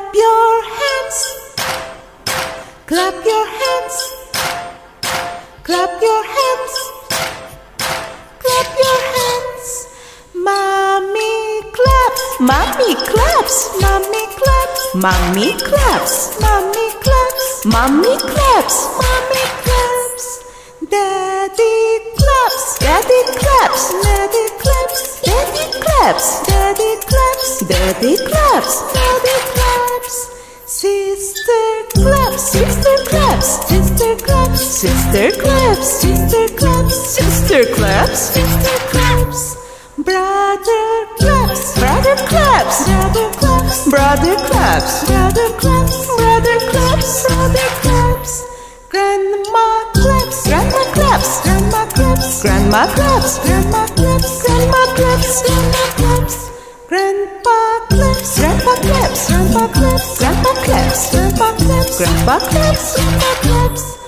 your hands. Clap your hands. Clap your hands. Clap your hands. Mommy claps. Mommy claps. Mommy claps. Mommy claps. Mommy claps. Mommy claps. Mommy claps. Daddy claps. Daddy claps. Daddy claps. Daddy claps. Daddy claps. Daddy claps. Daddy claps. Sister claps. Sister claps. Sister claps. Sister claps. Sister claps. Sister claps. Sister claps. Brother claps. Brother claps. Brother claps. Brother claps. Brother claps. Brother claps. Brother claps. Grandma claps. Grandma claps. Grandma claps. Grandma claps. Grandma claps. Grandma claps. Grandma claps. Grandpa claps. Grandpa claps. Grandpa claps. Grandpa claps. Grandpa claps. Grandpa claps. Grandpa claps.